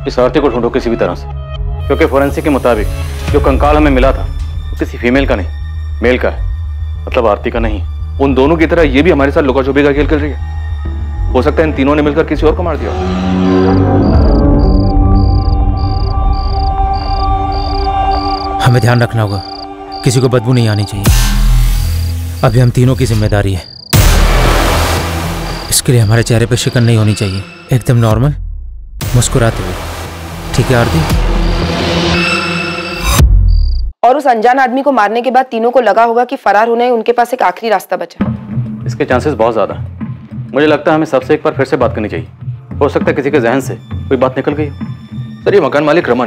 इस औरती को ढूंढो किसी भी तरह से, क्योंकि फोरेंसिक के मुताबिक जो कंकाल हमें मिला था वो किसी फीमेल का नहीं, मेल का है, मतलब आरती का नहीं। उन दोनों की तरह ये भी हमारे साथ लुका छुपी का खेल खेल रही है। हो सकता है इन तीनों ने मिलकर किसी और को मार दिया। हमें ध्यान रखना होगा, किसी को बदबू नहीं आनी चाहिए। अभी हम तीनों की जिम्मेदारी है। इसके लिए हमारे चेहरे पे शिकन नहीं होनी चाहिए, एकदम नॉर्मल मुस्कुराते हुए। ठीक है आरती? और उस अनजान आदमी को मारने के बाद तीनों को लगा होगा कि फरार होने उनके पास एक आखिरी रास्ता बचा। इसके चांसेस बहुत ज्यादा है। मुझे लगता है हमें सबसे एक बार फिर से बात करनी चाहिए। हो सकता है किसी के जहन से कोई बात निकल गई। सर, ये मकान मालिक रमन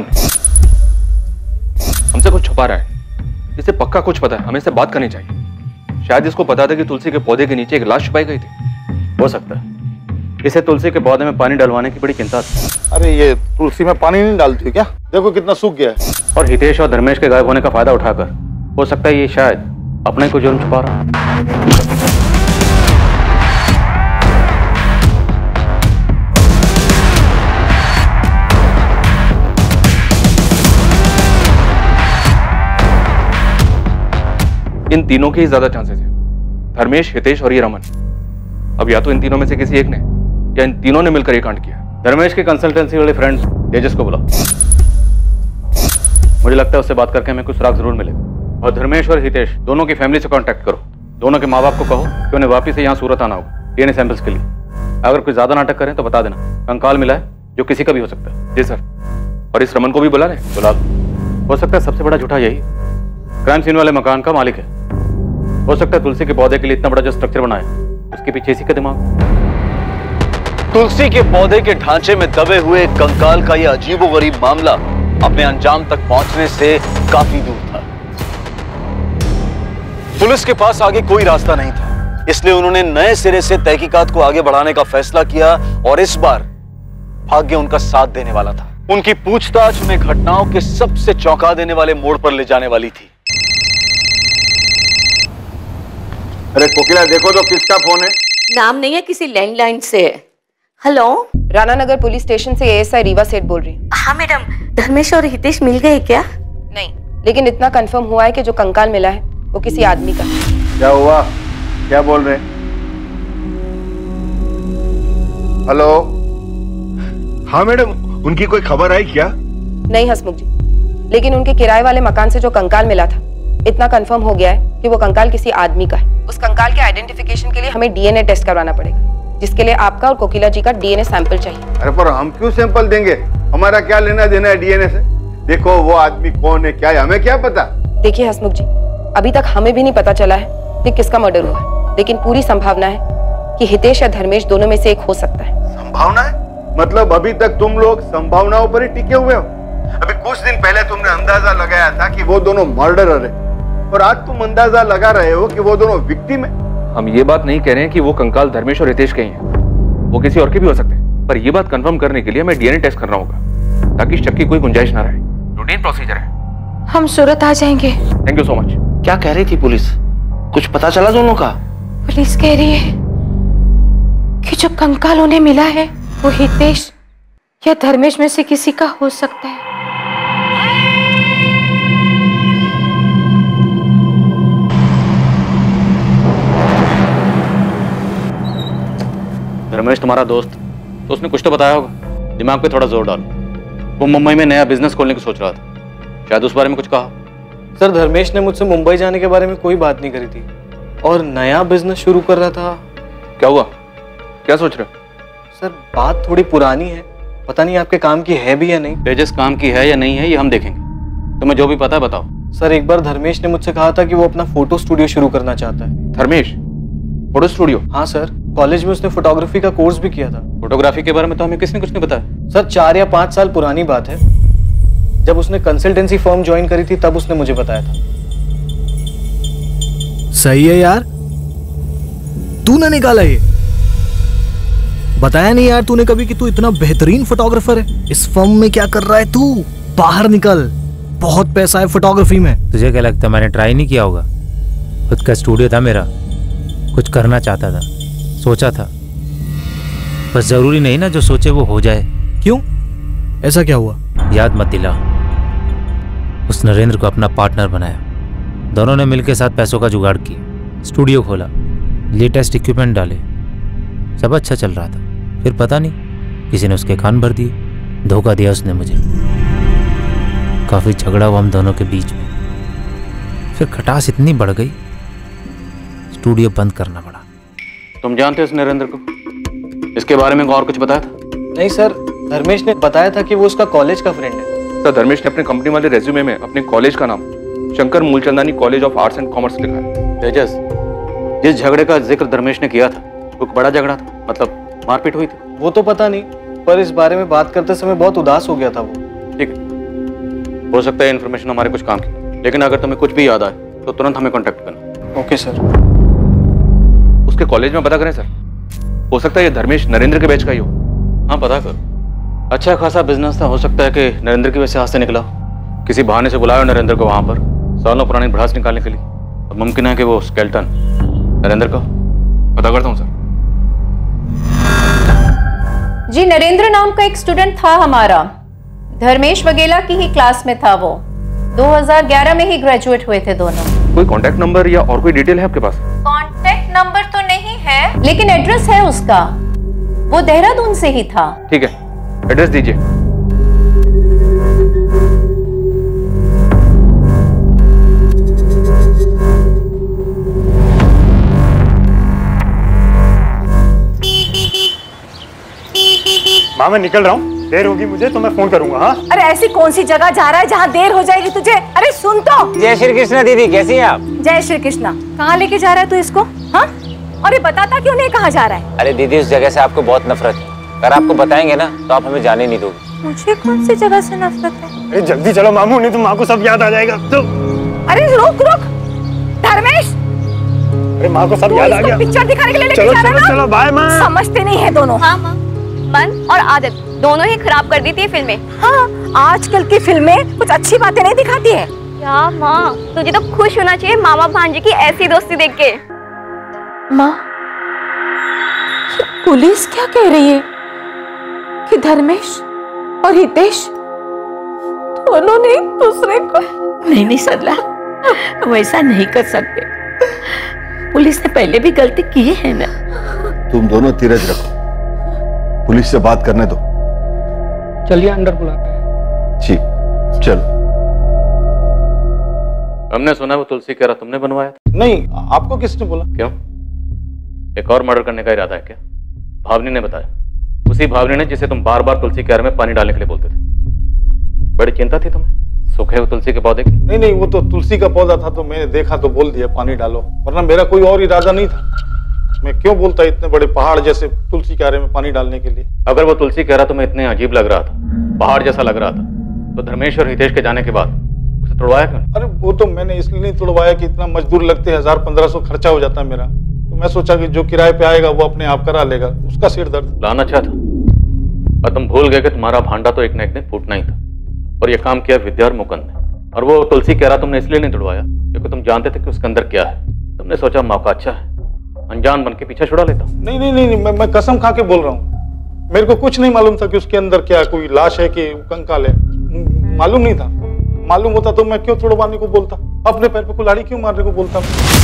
हमसे कुछ छुपा रहा है। इसे पक्का कुछ पता है, हमें इससे बात करनी चाहिए। शायद इसको पता था कि तुलसी के पौधे के नीचे एक लाश छुपाई गई थी। हो सकता है इसे तुलसी के पौधे में पानी डलवाने की बड़ी चिंता थी। अरे ये तुलसी में पानी नहीं डालती क्या? देखो कितना सूख गया है। और हितेश और धर्मेश के गायब होने का फायदा उठाकर हो सकता है ये शायद अपने को जुर्म छुपा रहा है। इन तीनों के ही ज्यादा चांसेस हैं, धर्मेश, हितेश और ये रमन। अब या तो इन तीनों में से किसी एक ने या इन तीनों ने मिलकर ये कांड किया। धर्मेश के कंसल्टेंसी वाले फ्रेंड तेजस को बुलाओ। मुझे लगता है उससे बात करके हमें कुछ सुराग जरूर मिलेगा। और धर्मेश और हितेश दोनों की फैमिली से कांटेक्ट करो। दोनों के माँ बाप को कहो कि उन्हें वापिस से यहाँ सूरत आना होगा डीएनए सैंपल्स के लिए। अगर कोई ज्यादा नाटक करें तो बता देना। कंकाल मिला है जो किसी का भी हो सकता है। जी सर। और इस रमन को भी बुला लें। बुला लो। हो सकता है सबसे बड़ा झूठा यही क्राइम सीन वाले मकान का मालिक है। हो सकता है तुलसी के पौधे के लिए इतना बड़ा जो स्ट्रक्चर बनाया उसके पीछे इसी का दिमाग। तुलसी के पौधे के ढांचे में दबे हुए कंकाल का यह अजीबोगरीब मामला अपने अंजाम तक पहुंचने से काफी दूर था। पुलिस के पास आगे कोई रास्ता नहीं था, इसलिए उन्होंने नए सिरे से तहकीकात को आगे बढ़ाने का फैसला किया और इस बार भाग्य उनका साथ देने वाला था। उनकी पूछताछ उन्हें घटनाओं के सबसे चौंका देने वाले मोड़ पर ले जाने वाली थी। अरे कोकिला, देखो तो किसका फोन है? नाम नहीं है, किसी लैंडलाइन से है। Hello, Rana Nagar police station से एएसआई रीवा सेठ बोल रही हूँ। हाँ मैडम, धर्मेश और हितेश मिल गए क्या? नहीं, लेकिन इतना कंफर्म हुआ है कि जो कंकाल मिला है वो किसी आदमी का। क्या हुआ? क्या बोल रहे? हेलो। हाँ मैडम, उनकी कोई खबर आई क्या? नहीं हसमुख जी, लेकिन उनके किराए वाले मकान से जो कंकाल मिला था इतना कंफर्म हो गया है कि वो कंकाल किसी आदमी का है। उस कंकाल के आइडेंटिफिकेशन के लिए हमें डीएनए टेस्ट करवाना पड़ेगा, जिसके लिए आपका और कोकिला जी का डीएनए सैंपल चाहिए। अरे पर हम क्यों सैंपल देंगे? हमारा क्या लेना देना है डीएनए से? देखो वो आदमी कौन है, क्या है, हमें क्या पता। देखिए हसमुख जी, अभी तक हमें भी नहीं पता चला है कि किसका मर्डर हुआ है, लेकिन पूरी संभावना है कि हितेश या धर्मेश दोनों में से एक हो सकता है। संभावना है? मतलब अभी तक तुम लोग संभावनाओं पर ही टिके हुए हो? अभी कुछ दिन पहले तुमने अंदाजा लगाया था कि वो दोनों मर्डरर है, और आज तुम अंदाजा लगा रहे हो कि वो दोनों विक्टिम है। हम ये बात नहीं कह रहे हैं कि वो कंकाल धर्मेश और हितेश के ही हैं, वो किसी और के भी हो सकते हैं, पर ये बात कंफर्म करने के लिए हमें डीएनए टेस्ट करना होगा ताकि शक की कोई गुंजाइश ना रहे। रूटीन प्रोसीजर है। हम सूरत आ जाएंगे। Thank you so much. क्या कह रही थी पुलिस? कुछ पता चला दोनों का? पुलिस कह रही है कि जो कंकाल उन्हें मिला है वो हितेश या धर्मेश में से किसी का हो सकता है। धर्मेश तुम्हारा दोस्त, तो उसने कुछ तो बताया होगा। दिमाग पे थोड़ा जोर डालो। वो मुंबई में नया बिजनेस खोलने की सोच रहा था, शायद उस बारे में कुछ कहा। सर, धर्मेश ने मुझसे मुंबई जाने के बारे में कोई बात नहीं करी थी और नया बिजनेस शुरू कर रहा था। क्या हुआ? क्या सोच रहे हो? सर, बात थोड़ी पुरानी है, पता नहीं आपके काम की है भी या नहीं। तेजस काम की है या नहीं है ये हम देखेंगे, तुम्हें जो भी पता है बताओ। सर, एक बार धर्मेश ने मुझसे कहा था कि वो अपना फोटो स्टूडियो शुरू करना चाहता है। Dharmesh photo studio? हाँ सर, कॉलेज में उसने फोटोग्राफी का कोर्स भी किया था। फोटोग्राफी के बारे में तो हमें किसने कुछ नहीं बताया। सर, 4 या 5 साल पुरानी बात है, जब उसने कंसल्टेंसी फर्म ज्वाइन करी थी तब उसने मुझे बताया था। सही है यार, तूने निकाला ये। बताया नहीं यार तूने कभी कि तू इतना बेहतरीन फोटोग्राफर है। इस फर्म में क्या कर रहा है तू? बाहर निकल, बहुत पैसा है फोटोग्राफी में। तुझे क्या लगता है मैंने ट्राई नहीं किया होगा? खुद का स्टूडियो था मेरा, कुछ करना चाहता था, सोचा था, बस जरूरी नहीं ना जो सोचे वो हो जाए। क्यों? ऐसा क्या हुआ? याद मत दिला। उस नरेंद्र को अपना पार्टनर बनाया, दोनों ने मिलकर साथ पैसों का जुगाड़ किया, स्टूडियो खोला, लेटेस्ट इक्विपमेंट डाले, सब अच्छा चल रहा था। फिर पता नहीं किसी ने उसके कान भर दिए, धोखा दिया उसने मुझे। काफी झगड़ा हुआ हम दोनों के बीच में, फिर खटास इतनी बढ़ गई स्टूडियो बंद करना पड़ा। तुम जानते हो इस नरेंद्र को? इसके बारे में और कुछ बताया था? नहीं सर, धर्मेश ने बताया था कि वो उसका कॉलेज का फ्रेंड है। सर, धर्मेश ने अपने कंपनी वाले रेज्यूमे में अपने कॉलेज का नाम Shankar Moolchandani college of arts and commerce लिखा है। तेजस, जिस झगड़े का जिक्र धर्मेश ने किया था वो बड़ा झगड़ा था, मतलब मारपीट हुई थी? वो तो पता नहीं, पर इस बारे में बात करते समय बहुत उदास हो गया था वो। ठीक है, हो सकता है इन्फॉर्मेशन हमारे कुछ काम की, लेकिन अगर तुम्हें कुछ भी याद आए तो तुरंत हमें कॉन्टेक्ट करना। Okay sir. उसके कॉलेज में पता करें सर, हो सकता है ये धर्मेश नरेंद्र के बैच का ही हो। हाँ, पता करो। अच्छा खासा बिजनेस था, हो सकता है कि नरेंद्र की वजह से हाथ से निकला हो। किसी बहाने से बुलाया नरेंद्र को वहां पर सालों पुरानी भड़ास निकालने के लिए। अब मुमकिन है कि वो स्केल्टन नरेंद्र का। पता करता हूँ सर। जी, नरेंद्र नाम का एक स्टूडेंट था हमारा, धर्मेश वगेला की ही क्लास में था वो। 2011 में ही ग्रेजुएट हुए थे दोनों। कोई कांटेक्ट नंबर या और कोई डिटेल है आपके पास? कांटेक्ट नंबर तो नहीं है, लेकिन एड्रेस है उसका। वो देहरादून से ही था। ठीक है, एड्रेस दीजिए। माँ, मैं निकल रहा हूँ, देर होगी मुझे तो मैं फोन करूंगा। हाँ? अरे ऐसी कौन सी जगह जा रहा है जहाँ देर हो जाएगी तुझे? अरे सुन तो। जय श्री कृष्णा दीदी, कैसी हैं आप? जय श्री कृष्णा। कहाँ लेके जा रहा है तू इसको? हाँ? और ये बताता क्यों नहीं कहाँ जा रहा है? अरे दीदी, उस जगह से आपको बहुत नफरत है। अगर आपको बताएंगे ना तो आप हमें जाने नहीं दोगे। मुझे कौन सी जगह से नफरत है? अरे जल्दी चलो मामू, नहीं तो माँ को सब याद आ जाएगा। तो अरे रुक रुक धर्मेश, अरे माँ को सब याद आ गया। पिक्चर दिखाने के लिए लेके चलो जा रहा है ना? चलो बाय माँ। समझते नहीं है दोनों। हाँ माँ, मन और आदत दोनों ही खराब कर दी थी फिल्में। हाँ, आजकल की फिल्में कुछ अच्छी बातें नहीं दिखाती है। क्या माँ, तुझे तो खुश होना चाहिए मामा भांजे की ऐसी दोस्ती देख के। माँ, पुलिस क्या कह रही है कि धर्मेश और हितेश दोनों ने एक दूसरे को? नहीं सरला, वैसा नहीं कर सकते। पुलिस ने पहले भी गलती की है ना। तुम दोनों धीरज रखो, पुलिस से बात करने दो। चलिए अंदर बुलाते हैं। जी चल। हमने सुना वो तुलसी कह रहा तुमने बनवाया था? नहीं, आपको किसने बोला? क्यों, एक और मर्डर करने का इरादा है क्या? भावनी ने बताया, उसी भावनी ने जिसे तुम बार बार तुलसी क्यारे में पानी डालने के लिए बोलते थे। बड़ी चिंता थी तुम्हें सूखे हुए तुलसी के पौधे की? नहीं, वो तो तुलसी का पौधा था तो मैंने देखा तो बोल दिया पानी डालो, वरना मेरा कोई और इरादा नहीं था। मैं क्यों बोलता इतने बड़े पहाड़ जैसे तुलसी क्यारे में पानी डालने के लिए? अगर वो तुलसी क्यारा तुम्हें इतने अजीब लग रहा था, पहाड़ जैसा लग रहा था, तो धर्मेश और हितेश के जाने के बाद उसे तोड़वाया क्यों? अरे वो तो मैंने इसलिए नहीं तोड़वाया कि इतना मजदूर लगते, 1000-1500 खर्चा हो जाता है मेरा। तो मैं सोचा कि जो किराए पे आएगा वो अपने आप करा लेगा, उसका सिर दर्द। प्लान अच्छा था, और तुम भूल गए कि तुम्हारा भांडा तो एक न एक दिन फूटना ही था, और ये काम किया विद्या और मुकुंद ने। और वो तुलसी क्यारा तुमने इसलिए नहीं तोड़वाया क्योंकि तुम जानते थे कि उसके अंदर क्या है। तुमने सोचा मौका अच्छा है, अनजान बन के पीछे छुड़ा लेता हूँ। नहीं, मैं कसम खा के बोल रहा हूँ। मेरे को कुछ नहीं मालूम था कि उसके अंदर क्या, कोई लाश है कि कंकाल है, मालूम नहीं था। मालूम होता तो मैं क्यों तोड़वाने को बोलता, अपने पैर पे कुल्हाड़ी क्यों मारने को बोलता।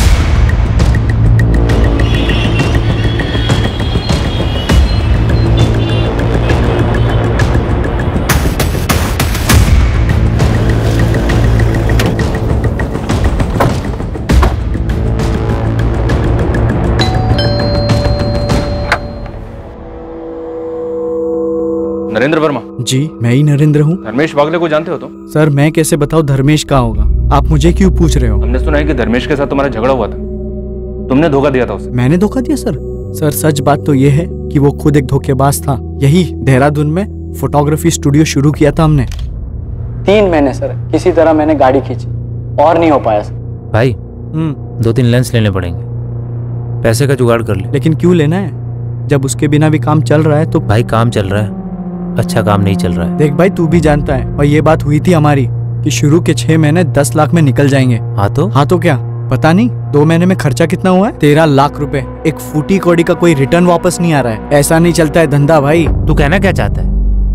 नरेंद्र वर्मा? जी मैं ही नरेंद्र हूँ। धर्मेश वागले को जानते हो तुम? सर मैं कैसे बताऊँ धर्मेश कहाँ होगा? आप मुझे क्यों पूछ रहे हो? हमने सुना है कि धर्मेश के साथ तुम्हारा झगड़ा हुआ था, तुमने धोखा दिया था उसे। मैंने धोखा दिया सर? सर सच बात तो ये है कि वो खुद एक धोखेबाज था। यही देहरादून में फोटोग्राफी स्टूडियो शुरू किया था हमने। 3 महीने सर किसी तरह मैंने गाड़ी खींची और नहीं हो पाया सर। भाई 2-3 लेंस लेने पड़ेंगे, पैसे का जुगाड़ कर ले। लेकिन क्यों लेना है जब उसके बिना भी काम चल रहा है? तो भाई काम चल रहा है, अच्छा काम नहीं चल रहा है। देख भाई तू भी जानता है, और ये बात हुई थी हमारी कि शुरू के 6 महीने 10 लाख में निकल जाएंगे। हाँ तो क्या पता नहीं 2 महीने में खर्चा कितना हुआ है? 13 लाख रुपए। एक फूटी कौड़ी का कोई रिटर्न वापस नहीं आ रहा है। ऐसा नहीं चलता है धंधा भाई। तू कहना क्या चाहता है?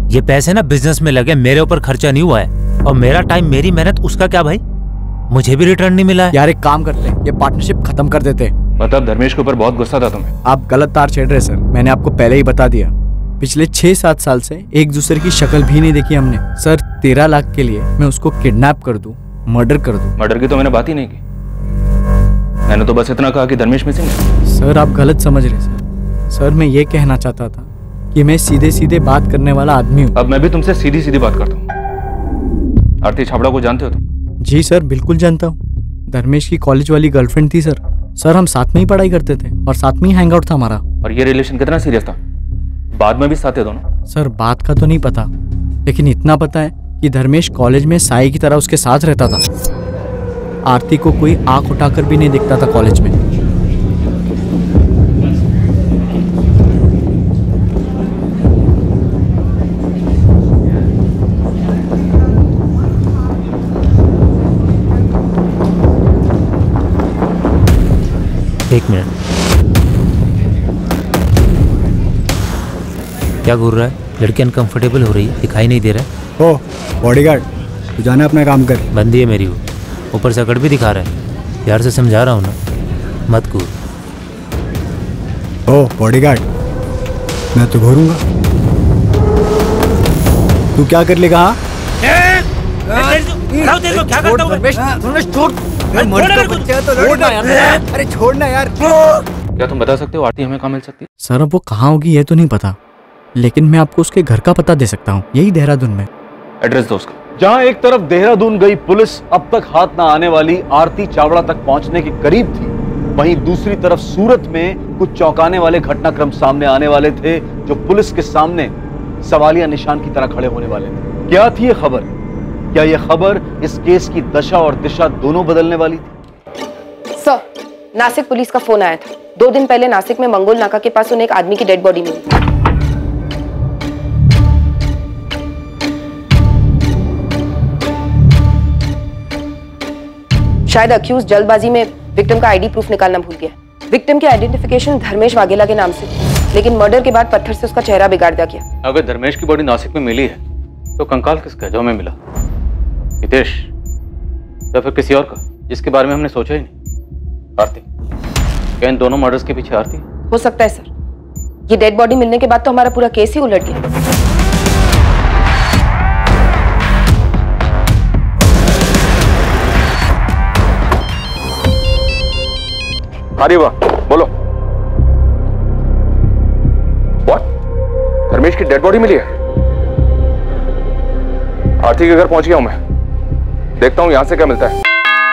ये पैसे ना बिजनेस में लगे, मेरे ऊपर खर्चा नहीं हुआ है। और मेरा टाइम, मेरी मेहनत, उसका क्या भाई? मुझे भी रिटर्न नहीं मिला है। यार एक काम करते, ये पार्टनरशिप खत्म कर देते। मतलब धर्मेश के ऊपर बहुत गुस्सा था तुम्हें? आप गलत तार छेड़ रहे सर, मैंने आपको पहले ही बता दिया। पिछले 6-7 साल से एक दूसरे की शक्ल भी नहीं देखी हमने। सर 13 लाख के लिए मैं उसको किडनैप कर दूं, मर्डर कर दूं? मर्डर की तो मैंने बात ही नहीं की। मैंने तो बस इतना कहा कि धर्मेश मिसिंग है। सर आप गलत समझ रहे सर मैं ये कहना चाहता था कि मैं सीधे सीधे बात करने वाला आदमी हूँ। अब मैं भी तुमसे सीधी सीधी बात करता हूँ। आरती छाबड़ा को जानते हो तुम? जी सर बिल्कुल जानता हूँ। धर्मेश की कॉलेज वाली गर्लफ्रेंड थी सर। सर हम साथ में ही पढ़ाई करते थे और साथ में ही हैंग आउट था हमारा। और ये रिलेशन कितना सीरियस था? बाद में भी साथ थे दोनों? सर बात का तो नहीं पता, लेकिन इतना पता है कि धर्मेश कॉलेज में साई की तरह उसके साथ रहता था। आरती को कोई आंख उठाकर भी नहीं दिखता था कॉलेज में। एक मिनट, क्या घूर रहा है? लड़की अनकंफर्टेबल हो रही है, दिखाई नहीं दे रहा है। ओ बॉडीगार्ड, तू जाना अपना काम कर। बंदी है मेरी वो, ऊपर से अकड़ भी दिखा रहा है। प्यार से समझा रहा हूँ ना, मत घूर। ओ बॉडीगार्ड, मैं तो घूरूंगा, तू क्या कर लेगा? अरे छोड़ना यार। क्या तुम बता सकते हो आरती हमें कहाँ मिल सकती है? सर अब वो कहाँ होगी ये तो नहीं पता, लेकिन मैं आपको उसके घर का पता दे सकता हूँ, यही देहरादून में। एड्रेस दो उसका। जहां एक तरफ देहरादून गई पुलिस अब तक हाथ ना आने वाली आरती चावड़ा तक पहुंचने के करीब थी, वहीं दूसरी तरफ सूरत में कुछ चौंकाने वाले घटनाक्रम सामने आने वाले थे जो पुलिस के सामने सवालिया निशान की तरह खड़े होने वाले थे। क्या थी ये खबर? क्या ये खबर इस केस की दशा और दिशा दोनों बदलने वाली थी? सर, नासिक पुलिस का फोन आया था। 2 दिन पहले नासिक में मंगोल नाका के पास उन्हें एक आदमी की डेड बॉडी मिली। शायद अक्यूज जल्दबाजी में विक्टिम का आईडी प्रूफ निकालना भूल गया। विक्टिम की आइडेंटिफिकेशन धर्मेश वाघेला के नाम से, लेकिन मर्डर के बाद पत्थर से उसका चेहरा बिगाड़ दिया गया। अगर धर्मेश की बॉडी नासिक में मिली है तो कंकाल किसका है जो हमें मिला? हितेश या फिर किसी और का जिसके बारे में हमने सोचा ही नहीं? आरती, क्या इन दोनों मर्डर्स के पीछे आरती? हो सकता है सर, ये डेड बॉडी मिलने के बाद तो हमारा पूरा केस ही उलट गया। अरे वाह, बोलो। व्हाट? धर्मेश की डेड बॉडी मिली है? आरती के घर पहुंच गया हूं मैं, देखता हूं यहां से क्या मिलता है।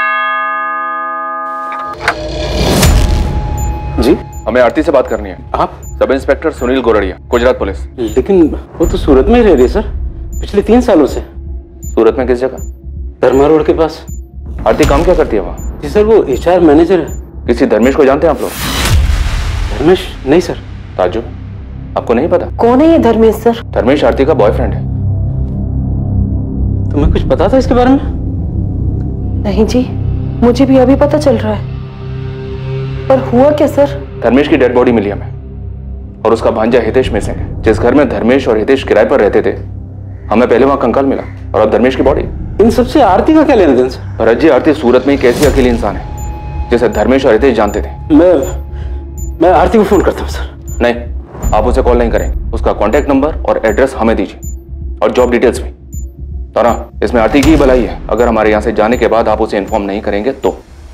जी, हमें आरती से बात करनी है। आप? Sub inspector Sunil Gordiya, Gujarat police. लेकिन वो तो सूरत में ही रह रही है सर, पिछले 3 सालों से। सूरत में किस जगह? धर्मा रोड के पास। आरती काम क्या करती है वहाँ? जी सर, वो HR मैनेजर है। किसी धर्मेश को जानते हैं आप लोग? धर्मेश? नहीं सर। ताजु, आपको नहीं पता? कौन है ये धर्मेश सर? धर्मेश आरती का बॉयफ्रेंड है। तुम्हें कुछ पता था इसके बारे में? नहीं जी, मुझे भी अभी पता चल रहा है। पर हुआ क्या सर? धर्मेश की डेड बॉडी मिली हमें, और उसका भांजा हितेश मिसिंग है। जिस घर में धर्मेश और हितेश किराए पर रहते थे, हमें पहले वहां कंकाल मिला, और अब धर्मेश की बॉडी। इन सबसे आरती का क्या लेना देना सर? भरत जी, आरती सूरत में एक ऐसी अकेली इंसान है जिसे धर्मेश और हितेश जानते थे। मैं आरती को फोन करता हूँ सर। नहीं, आप उसे कॉल नहीं करेंगे। उसका कॉन्टैक्ट नंबर और एड्रेस हमें दीजिए, और जॉब डिटेल्स भी। तारा, इसमें आरती की ही भलाई है। अगर हमारे यहाँ से जाने के बाद आप उसे इन्फॉर्म नहीं करेंगे तो।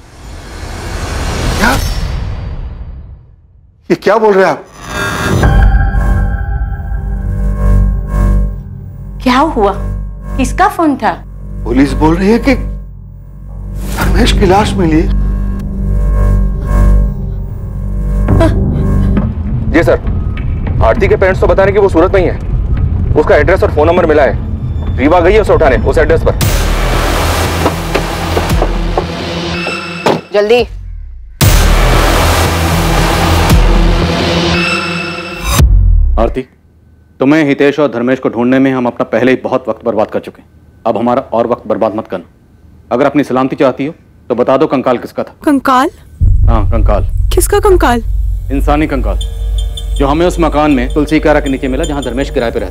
क्या? ये क्या बोल रहे हैं आप? क्या हुआ? किसका फोन था? पुलिस बोल रही है कि धर्मेश की लाश मिली। जी सर, आरती के पेरेंट्स तो बता रहे कि वो सूरत में ही है। उसका एड्रेस और फोन नंबर मिला है। रीवा गई है उसे उठाने उस एड्रेस पर। जल्दी। आरती, तुम्हें हितेश और धर्मेश को ढूंढने में हम अपना पहले ही बहुत वक्त बर्बाद कर चुके हैं। अब हमारा और वक्त बर्बाद मत करना। अगर अपनी सलामती चाहती हो तो बता दो कंकाल किसका था। कंकाल? हाँ, कंकाल। किसका कंकाल? इंसानी कंकाल, जो हमें उस मकान में तुलसी कारा के नीचे मिला जहाँ धर्मेश किराए पे रहता।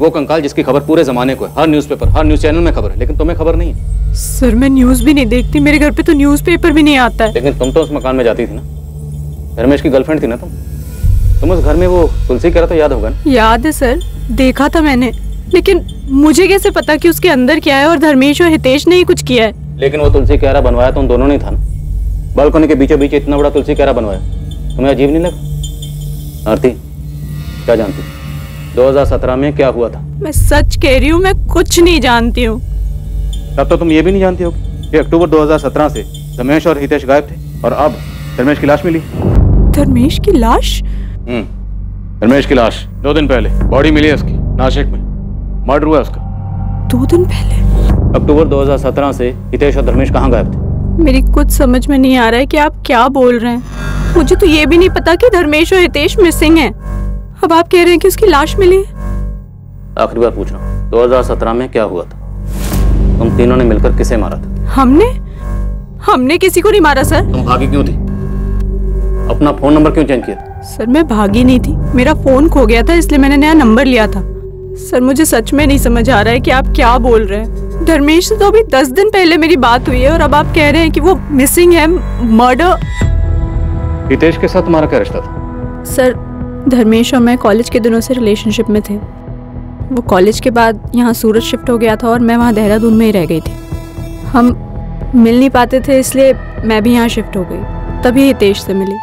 वो कंकाल जिसकी खबर पूरे जमाने को है, हर न्यूज़पेपर, हर न्यूज़ चैनल में खबर है, लेकिन तुम्हें खबर नहीं है। सर मैं न्यूज़ भी नहीं देखती, मेरे घर पे तो न्यूज़पेपर भी नहीं आता है। लेकिन तुम तो उस मकान में जाती थी ना, धर्मेश की गर्लफ्रेंड थी ना तुम उस घर में वो तुलसी कह रहा था, याद होगा ना? याद है सर, देखा था मैंने, लेकिन मुझे कैसे पता कि उसके अंदर क्या है और धर्मेश और हितेश ने ही कुछ किया है। लेकिन वो तुलसी कहरा बनवाया तो उन दोनों ने था ना। बालकनी के बीचों बीच इतना बड़ा तुलसी कहरा बनवाया, तुम्हें अजीब नहीं लगा? आरती क्या जानती 2017 में क्या हुआ था? मैं सच कह रही हूँ, मैं कुछ नहीं जानती हूँ। तब तो तुम ये भी नहीं जानती होगी कि अक्टूबर 2017 से धर्मेश और हितेश गायब थे और अब धर्मेश की लाश मिली। धर्मेश की लाश? धर्मेश की लाश 2 दिन पहले बॉडी मिली है उसकी, नासिक में मर्डर हुआ उसका। 2 दिन पहले? अक्टूबर 2017 से हितेश और धर्मेश कहाँ गायब थे? मेरी कुछ समझ में नहीं आ रहा है कि आप क्या बोल रहे हैं। मुझे तो ये भी नहीं पता कि धर्मेश और हितेश मिसिंग हैं। अब आप कह रहे हैं कि उसकी लाश मिली। आखिरी बार पूछ रहा हूँ, 2017 में क्या हुआ था? तुम तीनों ने मिलकर किसे मारा था? हमने किसी को नहीं मारा सर। तुम भागी क्यों थी? अपना फोन नंबर क्यों चेंज किया? सर मैं भागी नहीं थी, मेरा फोन खो गया था इसलिए मैंने नया नंबर लिया था। सर मुझे सच में नहीं समझ आ रहा है कि आप क्या बोल रहे हैं। धर्मेश से तो अभी 10 दिन पहले मेरी बात हुई है और अब आप कह रहे हैं कि वो मिसिंग है, मर्डर। हितेश के साथ तुम्हारा क्या रिश्ता था? सर धर्मेश और मैं कॉलेज के दिनों से रिलेशनशिप में थे। वो कॉलेज के बाद यहाँ सूरत शिफ्ट हो गया था और मैं वहाँ देहरादून में ही रह गई थी। हम मिल नहीं पाते थे इसलिए मैं भी यहाँ शिफ्ट हो गई, तभी हितेश से मिली।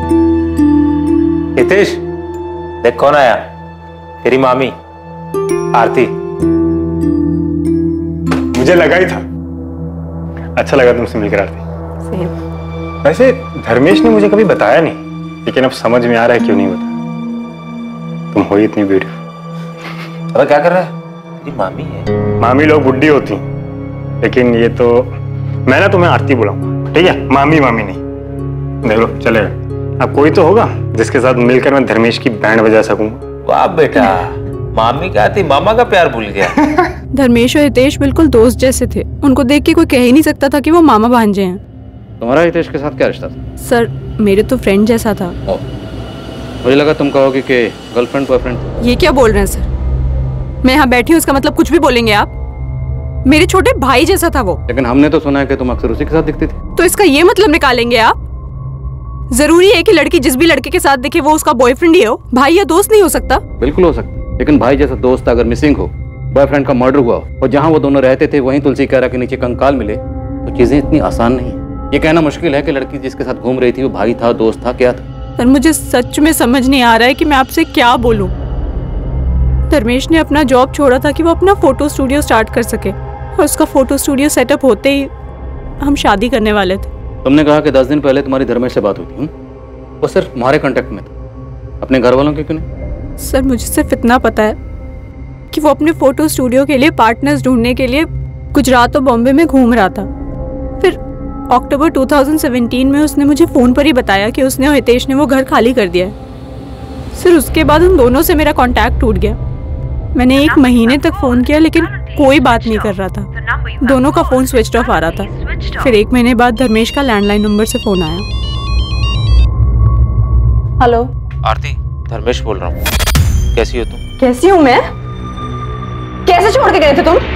हितेश देख कौन आया, तेरी मामी आरती। मुझे लगा ही था। अच्छा लगा तुमसे मिलकर आरती। वैसे धर्मेश ने मुझे कभी बताया नहीं, लेकिन अब समझ में आ रहा है क्यों नहीं बताया। तुम हो ही इतनी ब्यूटीफुल। अब क्या कर रहा है? तेरी मामी है। मामी लोग बुड्ढी होती, लेकिन ये तो मैं ना तुम्हें आरती बुलाऊंगा, ठीक है? मामी मामी नहीं। देख लो चलेगा। अब कोई तो होगा जिसके साथ मिलकर मैं धर्मेश की बैंड बजा सकूंगा। वाह बेटा, मामी क्या थी, मामा का प्यार भूल गया। धर्मेश और हितेश बिल्कुल दोस्त जैसे थे, उनको देख के कोई कह ही नहीं सकता था कि वो मामा भांजे हैं। तुम्हारा हितेश के साथ क्या रिश्ता था? सर मेरे तो फ्रेंड जैसा था। मुझे लगा तुम कहोगे कि गर्लफ्रेंड बॉयफ्रेंड। ये क्या बोल रहे हैं सर? मैं यहाँ बैठी हूँ, इसका मतलब कुछ भी बोलेंगे आप? मेरे छोटे भाई जैसा था वो। लेकिन हमने तो सुना है कि तुम अक्सर उसी के साथ दिखती थी। तो इसका ये मतलब निकालेंगे आप? जरूरी है कि लड़की जिस भी लड़के के साथ दिखे वो उसका बॉयफ्रेंड ही हो? भाई या दोस्त नहीं हो सकता? बिल्कुल हो सकता, लेकिन भाई जैसा दोस्त अगर मिसिंग हो, बॉयफ्रेंड का मर्डर हुआ और जहाँ वो दोनों रहते थे वहीं तुलसी कहरा के नीचे कंकाल मिले, तो चीजें इतनी आसान नहीं है। ये कहना मुश्किल है कि लड़की जिसके साथ घूम रही थी वो भाई था, दोस्त था, क्या था? सर मुझे सच में समझ नहीं आ रहा है कि मैं आपसे क्या बोलूं। धर्मेश ने अपना जॉब छोड़ा था कि वो अपना फोटो स्टूडियो स्टार्ट कर सके, और उसका फोटो स्टूडियो सेटअप होते ही हम शादी करने वाले थे। तुमने कहा कि 10 दिन पहले तुम्हारी धर्मेश से बात हुई थी। वो सिर्फ तुम्हारे कांटेक्ट में था, अपने घर वालों के क्यों नहीं? सर मुझे सिर्फ इतना पता है कि वो अपने फोटो स्टूडियो के लिए पार्टनर्स ढूंढने के लिए गुजरात और बॉम्बे में घूम रहा था। फिर अक्टूबर 2017 में उसने मुझे फ़ोन पर ही बताया कि उसने और हितेश ने वो घर खाली कर दिया है। फिर उसके बाद उन दोनों से मेरा कांटेक्ट टूट गया। मैंने 1 महीने तक फ़ोन किया लेकिन कोई बात नहीं कर रहा था, दोनों का फ़ोन स्विच ऑफ आ रहा था। फिर 1 महीने बाद धर्मेश का लैंडलाइन नंबर से फ़ोन आया। हेलो आरती, धर्मेश बोल रहा हूँ। कैसी हो तुम? कैसी हूँ मैं? कैसे छोड़ के गए थे तुम?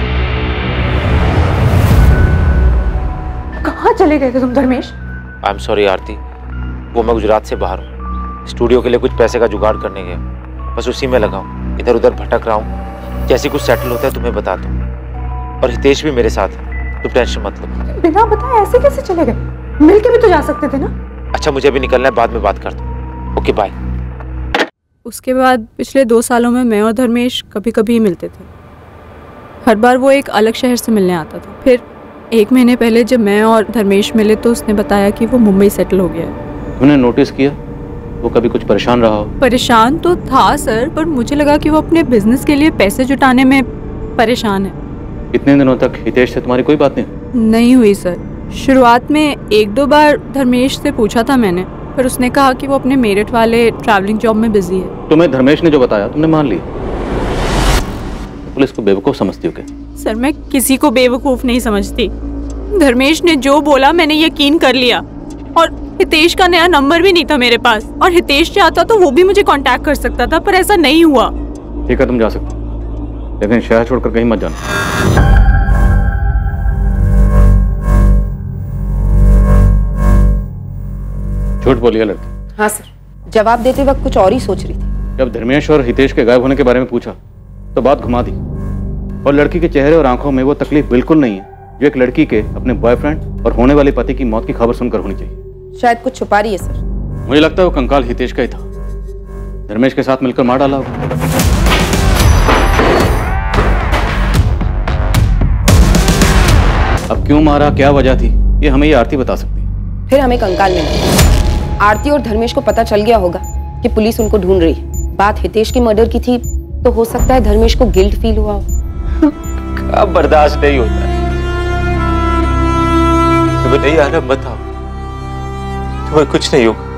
कहाँ चले गए थे तुम Dharmesh? I am sorry Aarti, वो मैं गुजरात से बाहर हूँ, स्टूडियो के लिए कुछ पैसे का जुगाड़ करने गया, बस उसी में लगा हूँ, इधर उधर भटक रहा हूँ। जैसे कुछ सेटल होता है तुम्हें बता दूँ। और हितेश भी मेरे साथ है, तुम टेंशन मत लो। बिना बताए ऐसे कैसे चले गए? मिल के भी तो जा सकते थे ना? अच्छा मुझे अभी निकलना है, बाद में बात करता हूँ। Okay bye. उसके बाद पिछले 2 सालों में मैं और धर्मेश कभी कभी मिलते थे। हर बार वो एक अलग शहर से मिलने आता था। फिर 1 महीने पहले जब मैं और धर्मेश मिले तो उसने बताया कि वो मुंबई सेटल हो गया है। तुमने नोटिस किया वो कभी कुछ परेशान रहा हो? परेशान तो था सर, पर मुझे लगा कि वो अपने बिजनेस के लिए पैसे जुटाने में परेशान है। इतने दिनों तक हितेश से तुम्हारी कोई बात नहीं हुई सर। शुरुआत में 1-2 बार धर्मेश से पूछा था मैंने, पर उसने कहा कि वो अपने मेरठ वाले ट्रैवलिंग जॉब में बिजी है। तुम्हें धर्मेश ने जो बताया तुमने मान लिया? पुलिस को बेवकूफ समझती हो क्या? सर मैं किसी को बेवकूफ नहीं समझती। धर्मेश ने जो बोला मैंने यकीन कर लिया, और हितेश का नया नंबर भी नहीं था मेरे पास, और हितेश चाहता तो वो भी मुझे कांटेक्ट कर सकता था, पर ऐसा नहीं हुआ। ठीक है तुम जा सकते, लेकिन शहर छोड़कर कहीं मत जाना। झूठ बोलिए लड़की। हाँ सर, जवाब देते वक्त कुछ और ही सोच रही थी। जब धर्मेश और हितेश के गायब होने के बारे में पूछा तो बात घुमा दी, और लड़की के चेहरे और आंखों में वो तकलीफ बिल्कुल नहीं है जो एक लड़की के अपने बॉयफ्रेंड और होने वाले पति की मौत की खबर सुनकर होनी चाहिए। शायद कुछ छुपा रही है सर। मुझे लगता है वो कंकाल हितेश का ही था, धर्मेश के साथ मिलकर मार डाला होगा। अब क्यों मारा, क्या वजह थी, ये हमें ये आरती बता सकती है। फिर हमें कंकाल मिला। आरती और धर्मेश को पता चल गया होगा कि पुलिस उनको ढूंढ रही है। बात हितेश के मर्डर की थी तो हो सकता है धर्मेश को गिल्ट फील हुआ हो। अब बर्दाश्त नहीं होता। तुम्हें नहीं आ रहा, बताओ। तुम्हें कुछ नहीं होगा।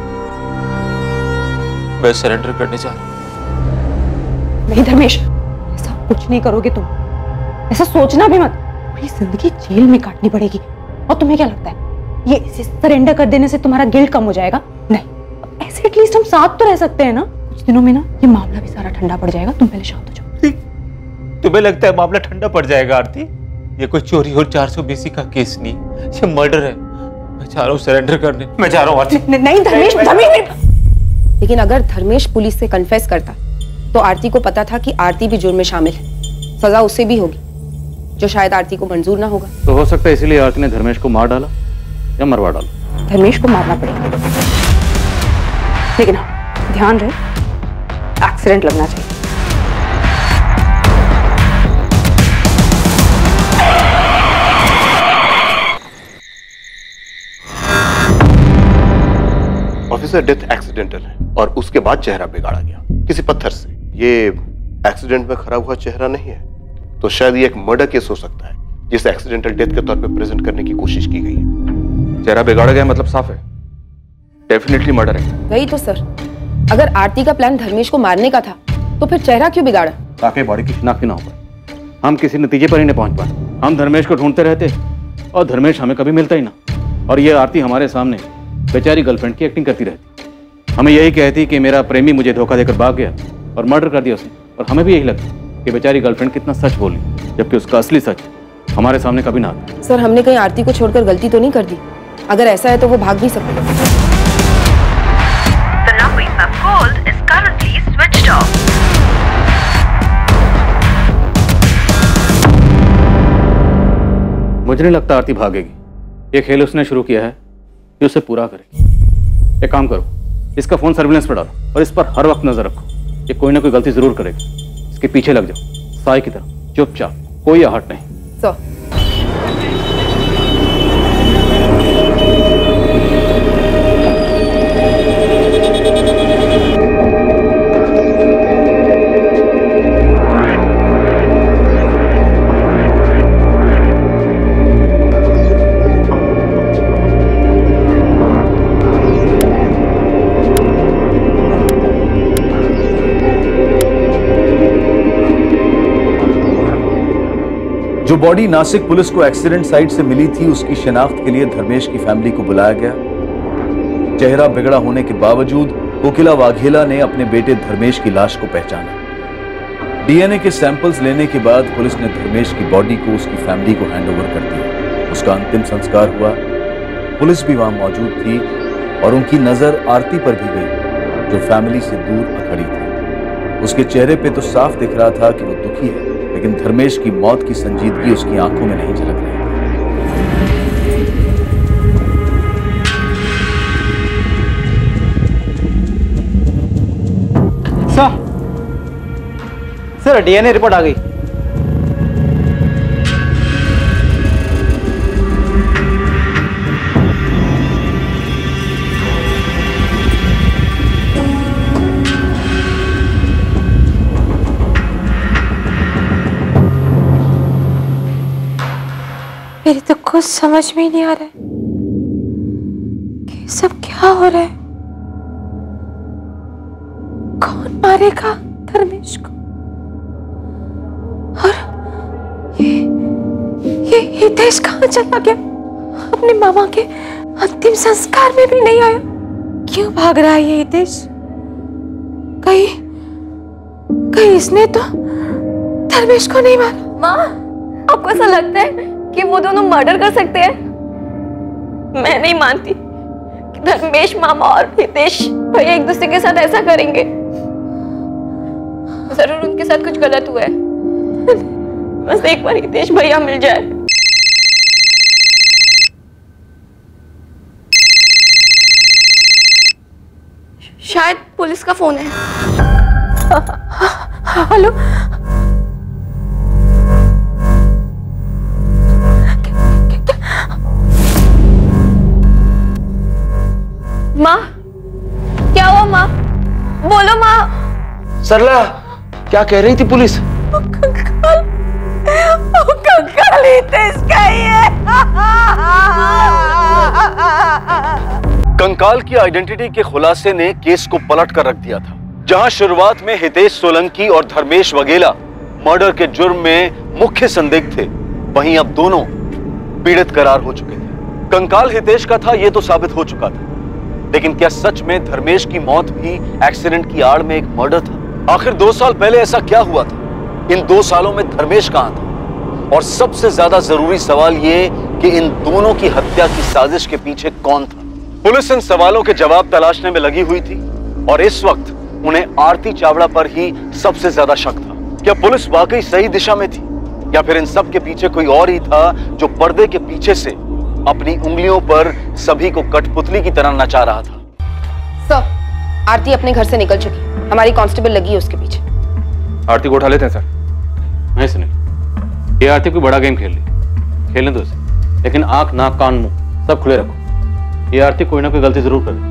मैं सरेंडर करने जा रहा हूं। नहीं धर्मेश, ऐसा कुछ नहीं करोगे तुम। ऐसा सोचना भी मत। पूरी जिंदगी जेल में काटनी पड़ेगी। और तुम्हें क्या लगता है ये इसे सरेंडर कर देने से तुम्हारा गिल्ट कम हो जाएगा? नहीं, ऐसे एटलीस्ट हम साथ तो रह सकते हैं ना। कुछ दिनों में ना ये मामला भी सारा ठंडा पड़ जाएगा। तुम पहले शांत हो जाओ। तुम्हें लगता है मामला ठंडा पड़ जाएगा आरती? ये कोई चोरी और 420 का केस नहीं, ये मर्डर है। मैं चाह रहा हूँ सरेंडर करने। मैं चाह रहा हूँ आरती। नहीं धर्मेश, लेकिन अगर धर्मेश पुलिस से कन्फेस करता तो आरती को पता था कि आरती भी जुर्म में शामिल है। सजा उससे भी होगी, जो शायद आरती को मंजूर ना होगा। तो हो सकता है इसीलिए आरती ने धर्मेश को मार डाला या मरवा डाला। धर्मेश को मारना पड़ेगा, लेकिन हाँ, ध्यान रहे एक्सीडेंट लगना चाहिए। ऑफिसर, डेथ एक्सीडेंटल है और उसके बाद चेहरा बिगाड़ा गया किसी पत्थर से। ये एक्सीडेंट में खराब हुआ चेहरा नहीं है, तो शायद ये एक मर्डर केस हो सकता है जिसे एक्सीडेंटल डेथ के तौर पे प्रेजेंट करने की कोशिश की गई है। चेहरा बिगाड़ा गया मतलब साफ है, डेफिनेटली मर्डर है। वही तो सर, अगर आरती का प्लान धर्मेश को मारने का था तो फिर चेहरा क्यों बिगाड़ा? ताकि बॉडी की शिनाख्त ना हो पाए, हम किसी नतीजे पर ही नहीं पहुंच पाए। हम धर्मेश को ढूंढते रहते और धर्मेश हमें कभी मिलता ही ना। और ये आरती हमारे सामने बेचारी गर्लफ्रेंड की एक्टिंग करती रहती, हमें यही कहती कि मेरा प्रेमी मुझे धोखा देकर भाग गया और मर्डर कर दिया उसने। और हमें भी यही लगता कि बेचारी गर्लफ्रेंड कितना सच बोली, जबकि उसका असली सच हमारे सामने कभी ना आता। सर, हमने कहीं आरती को छोड़कर गलती तो नहीं कर दी? अगर ऐसा है तो वो भाग भी सकती है। The number you have called is currently switched off. मुझे नहीं लगता आरती भागेगी। ये खेल उसने शुरू किया है कि उसे पूरा करेगी। एक काम करो, इसका फोन सर्विलेंस पर डालो और इस पर हर वक्त नजर रखो। ये कोई ना कोई गलती जरूर करेगी, इसके पीछे लग जाओ साई की तरह, चुपचाप, कोई आहट नहीं। सर, जो बॉडी नासिक पुलिस को एक्सीडेंट साइट से मिली थी, उसकी शिनाख्त के लिए धर्मेश की फैमिली को बुलाया गया। चेहरा बिगड़ा होने के बावजूद कोकिला वाघेला ने अपने बेटे धर्मेश की लाश को पहचाना। डीएनए के सैंपल्स लेने के बाद पुलिस ने धर्मेश की बॉडी को उसकी फैमिली को हैंडओवर कर दिया। उसका अंतिम संस्कार हुआ। पुलिस भी वहां मौजूद थी और उनकी नजर आरती पर भी गई, जो फैमिली से दूर खड़ी थी। उसके चेहरे पे तो साफ दिख रहा था कि वो दुखी है, लेकिन धर्मेश की मौत की संजीदगी उसकी आंखों में नहीं झलक रही। सर, डीएनए रिपोर्ट आ गई। मेरी तो कुछ समझ में ही नहीं आ रहा है कि सब क्या हो रहा है। कौन मारेगा धर्मेश को? और ये हितेश कहाँ चला गया? अपने मामा के अंतिम संस्कार में भी नहीं आया। क्यों भाग रहा है ये हितेश? कहीं इसने तो धर्मेश को नहीं मारा। माँ, आपको ऐसा लगता है कि वो दोनों मर्डर कर सकते हैं? मैं नहीं मानती कि धर्मेश मामा और हितेश भैया एक दूसरे के साथ ऐसा करेंगे। जरूर उनके साथ कुछ गलत हुआ है। बस एक बार हितेश भैया मिल जाए। शायद पुलिस का फोन है। हेलो, माँ, क्या हुआ माँ? बोलो माँ। सरला, क्या कह रही थी पुलिस? कंकाल हितेश का ही है। कंकाल की आइडेंटिटी के खुलासे ने केस को पलट कर रख दिया था। जहां शुरुआत में हितेश सोलंकी और धर्मेश वगेला मर्डर के जुर्म में मुख्य संदिग्ध थे, वहीं अब दोनों पीड़ित करार हो चुके थे। कंकाल हितेश का था, यह तो साबित हो चुका था, लेकिन क्या सच में धर्मेश की मौत भी एक्सीडेंट की आड़ में एक मर्डर था? आखिर 2 साल पहले ऐसा क्या हुआ था? इन 2 सालों में धर्मेश कहां था? और सबसे ज्यादा जरूरी सवाल ये कि इन दोनों की हत्या की साजिश के पीछे कौन था? पुलिस इन सवालों के जवाब तलाशने में लगी हुई थी और इस वक्त उन्हें आरती चावड़ा पर ही सबसे ज्यादा शक था। क्या पुलिस वाकई सही दिशा में थी या फिर इन सब के पीछे कोई और ही था जो पर्दे के पीछे से अपनी उंगलियों पर सभी को कठपुतली की तरह नचा रहा था? सर, आरती अपने घर से निकल चुकी, हमारी कांस्टेबल लगी है उसके पीछे। आरती को उठा लेते हैं सर। नहीं सुनिए, ये आरती कोई बड़ा गेम खेल रही, खेलने दो उसे, लेकिन आंख नाक कान मुंह सब खुले रखो। ये आरती कोई ना कोई गलती जरूर करे।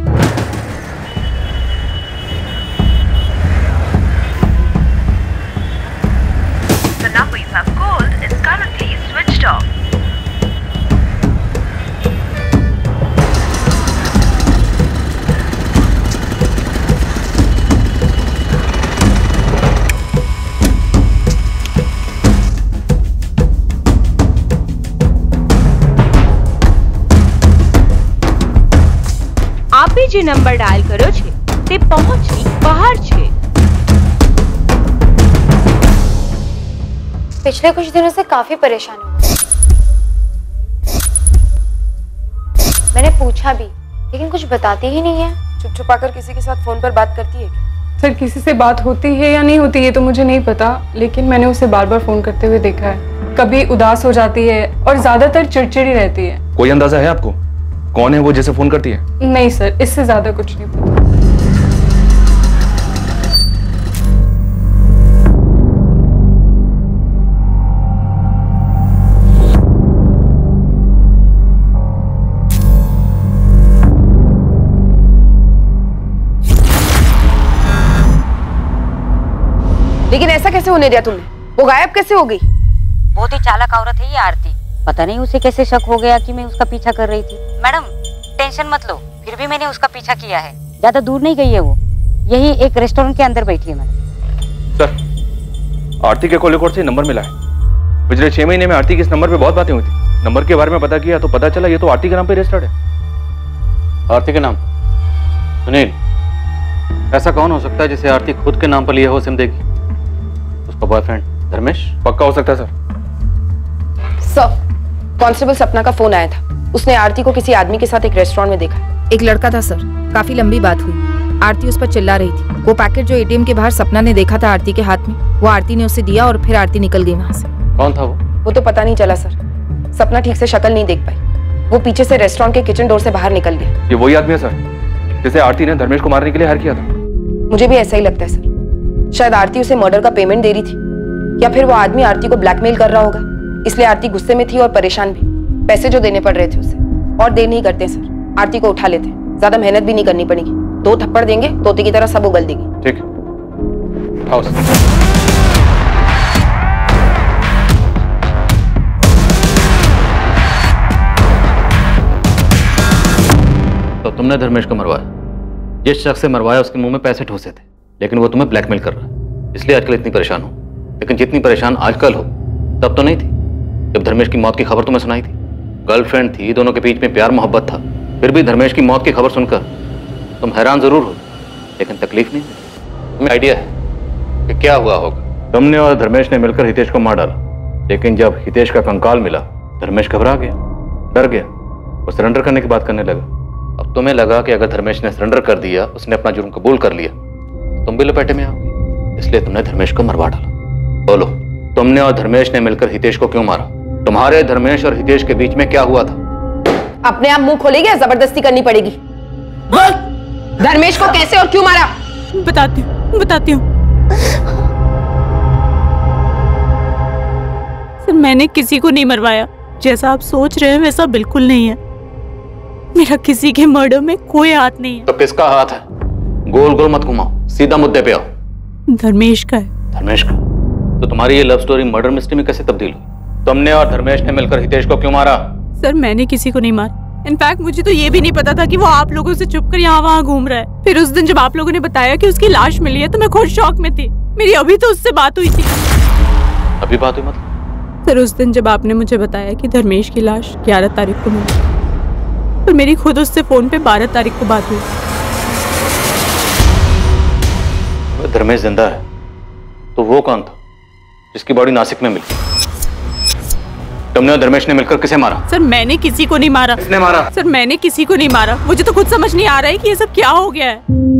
The number you have called is currently switched off. આપે જે નંબર ડાયલ કર્યો છે તે પહોંચની બહાર છે। पिछले कुछ दिनों से काफी परेशान हूँ। मैंने पूछा भी, लेकिन कुछ बताती ही नहीं है। चुप छुपाकर किसी के साथ फोन पर बात करती है क्या? सर, किसी से बात होती है या नहीं होती ये तो मुझे नहीं पता, लेकिन मैंने उसे बार बार फोन करते हुए देखा है। कभी उदास हो जाती है और ज्यादातर चिड़चिड़ी रहती है। कोई अंदाजा है आपको कौन है वो जिसे फोन करती है? नहीं सर, इससे ज्यादा कुछ नहीं पता। लेकिन ऐसा कैसे होने दिया तुमने? वो गायब कैसे हो गई? बहुत ही चालाक औरत है ये आरती। पता नहीं उसे कैसे शक हो गया कि मैं उसका पीछा कर रही थी। मैडम टेंशन मत लो, फिर भी मैंने उसका पीछा किया है। ज्यादा दूर नहीं गई है वो, यही एक रेस्टोरेंट के अंदर बैठी है मैडम। सर, आरती के कॉल रिकॉर्ड से नंबर मिला है। पिछले 6 महीने में आरती की इस नंबर पे बहुत बातें हुई थी। नंबर के बारे में पता किया तो पता चला ये तो आरती के नाम पे रजिस्टर्ड है। आरती के नाम? सुनील, ऐसा कौन हो सकता है जिसे आरती खुद के नाम पर लिया हो सिम देगी? उसका बॉयफ्रेंड धर्मेश? पक्का हो सकता है सर। सर, कांस्टेबल सपना का फोन आया था। उसने आरती को किसी आदमी के साथ एक रेस्टोरेंट में देखा। एक लड़का था सर, काफी लंबी बात हुई। आरती उस पर चिल्ला रही थी। वो पैकेट जो एटीएम के बाहर सपना ने देखा था आरती के हाथ में, वो आरती ने उसे दिया और फिर आरती निकल गई वहां से। कौन था वो? वो तो पता नहीं चला सर। सपना ठीक से शक्ल नहीं देख पाई। वो पीछे से रेस्टोरेंट के किचन डोर से बाहर निकल गया। ये वही आदमी है सर जिसे आरती ने धर्मेश को मारने के लिए हायर किया था। मुझे भी ऐसा ही लगता है सर। शायद आरती उसे मर्डर का पेमेंट दे रही थी, या फिर वो आदमी आरती को ब्लैकमेल कर रहा होगा, इसलिए आरती गुस्से में थी और परेशान भी। पैसे जो देने पड़ रहे थे उसे। और देर नहीं करते सर, आरती को उठा लेते, ज्यादा मेहनत भी नहीं करनी पड़ेगी। 2 थप्पड़ देंगे, तोते की तरह सब उगल देगी। ठीक, आओ सर। तो तुमने धर्मेश को मरवाया। जिस शख्स से मरवाया उसके मुंह में पैसे ठोसे थे, लेकिन वो तुम्हें ब्लैकमेल कर रहा है, इसलिए आजकल इतनी परेशान हो। लेकिन जितनी परेशान आजकल हो तब तो नहीं थी जब धर्मेश की मौत की खबर तुम्हें सुनाई थी। गर्लफ्रेंड थी, दोनों के बीच में प्यार मोहब्बत था, फिर भी धर्मेश की मौत की खबर सुनकर तुम हैरान जरूर हो, लेकिन तकलीफ नहीं। तुम्हें आइडिया है कि क्या हुआ होगा तुमने और धर्मेश ने मिलकर हितेश को मार डाला, लेकिन जब हितेश का कंकाल मिला धर्मेश घबरा गया, डर गया, वो सरेंडर करने की बात करने लगा। अब तुम्हें लगा कि अगर धर्मेश ने सरेंडर कर दिया, उसने अपना जुर्म कबूल कर लिया, तो तुम भी लपेटे में आओगे, इसलिए तुमने धर्मेश को मरवा डाला। बोलो, तुमने और धर्मेश ने मिलकर हितेश को क्यों मारा? तुम्हारे धर्मेश और हितेश के बीच में क्या हुआ था? अपने आप मुंह खोलेगी या जबरदस्ती करनी पड़ेगी? बोल, धर्मेश को कैसे और क्यों मारा? बताती हूँ। सर, मैंने किसी को नहीं मरवाया। जैसा आप सोच रहे हैं वैसा बिल्कुल नहीं है। मेरा किसी के मर्डर में कोई हाथ नहीं है। तो किसका हाथ है? गोल गोल मत घुमाओ, सीधा मुद्दे पे आओ। धर्मेश का है। धर्मेश का? तो तुम्हारी ये लव स्टोरी मर्डर मिस्ट्री में कैसे तब्दील हुई? तुमने और धर्मेश ने मिलकर हितेश को क्यों मारा? सर, मैंने किसी को नहीं मारा। इनफैक्ट मुझे तो ये भी नहीं पता था कि वो आप लोगों से छुपकर यहाँ वहाँ घूम रहा है। फिर उस दिन जब आप लोगों ने बताया कि उसकी लाश मिली है तो मैं खुद शॉक में थी। मेरी अभी तो उससे बात हुई थी। अभी बात हुई मतलब? सर, उस दिन जब आपने मुझे बताया कि धर्मेश की लाश 11 तारीख को मिली, तो मेरी खुद उससे फोन पे 12 तारीख को बात हुई। धर्मेश जिंदा है तो वो कौन था जिसकी बॉडी नासिक में मिली? तुमने और धर्मेश ने मिलकर किसे मारा? सर, मैंने किसी को नहीं मारा। किसने मारा? सर, मैंने किसी को नहीं मारा। मुझे तो खुद समझ नहीं आ रहा है कि ये सब क्या हो गया है।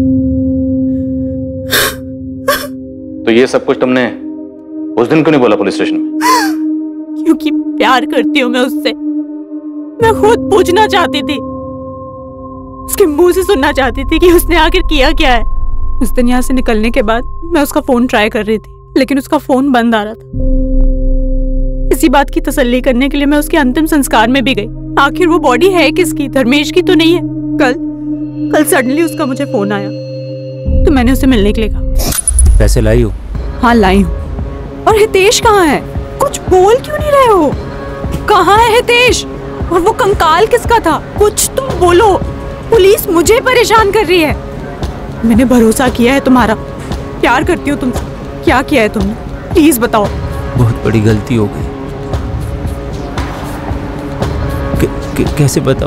तो ये सब कुछ तुमने उस दिन क्यों नहीं बोला पुलिस स्टेशन में? क्योंकि प्यार करती हूँ मैं उससे। मैं खुद पूछना चाहती थी, उसके मुंह से सुनना चाहती थी कि उसने आखिर किया क्या है। उस दिन यहाँ से निकलने के बाद मैं उसका फोन ट्राई कर रही थी, लेकिन उसका फोन बंद आ रहा था। इसी बात की तसल्ली करने के लिए मैं उसके अंतिम संस्कार में भी गई। आखिर वो बॉडी है किसकी? धर्मेश की तो नहीं है। कल सडनली उसका मुझे फोन आया तो मैंने उसे मिलने के लिए कहा। पैसे लाई हो? हाँ, लाई हूँ। और हितेश कहाँ है? कुछ बोल क्यों नहीं रहे हो? कहाँ है हितेश? और वो कंकाल किसका था? कुछ तुम बोलो। पुलिस मुझे परेशान कर रही है। मैंने भरोसा किया है तुम्हारा, प्यार करती हूँ तुमसे। क्या किया है तुमने? प्लीज बताओ। बहुत बड़ी गलती हो गई। कैसे बताओ?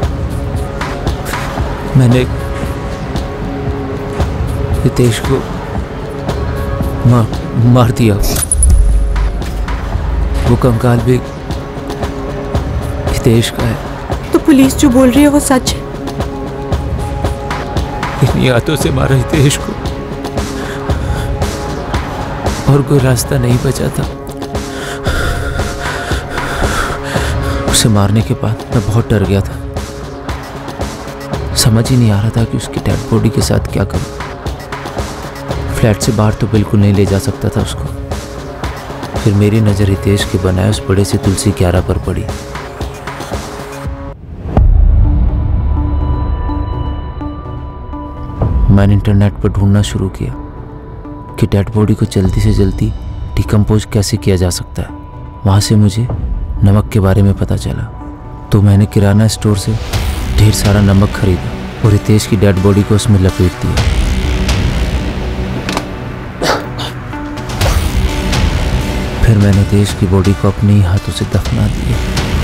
मैंने हितेश को मार दिया। वो कंकाल भी हितेश का है। तो पुलिस जो बोल रही है वो सच है? इन्हीं हाथों से मारा हितेश को, और कोई रास्ता नहीं बचा था। उसे मारने के बाद मैं बहुत डर गया था। समझ ही नहीं आ रहा था कि उसकी डेड बॉडी के साथ क्या करूं। फ्लैट से बाहर तो बिल्कुल नहीं ले जा सकता था उसको। फिर मेरी नज़र हितेश के बनाए उस बड़े से तुलसी क्यारा पर पड़ी। मैंने इंटरनेट पर ढूंढना शुरू किया कि डेड बॉडी को जल्दी से जल्दी डिकम्पोज कैसे किया जा सकता है। वहाँ से मुझे नमक के बारे में पता चला, तो मैंने किराना स्टोर से ढेर सारा नमक खरीदा और हितेश की डेड बॉडी को उसमें लपेट दिया। फिर मैंने हितेश की बॉडी को अपने ही हाथों से दफना दिया।